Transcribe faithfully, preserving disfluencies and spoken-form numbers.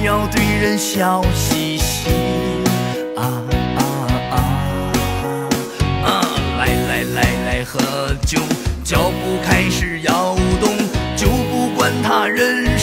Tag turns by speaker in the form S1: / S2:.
S1: 要对人笑嘻嘻。啊啊啊啊！来来来来喝酒，脚步开始摇动，就不管他人。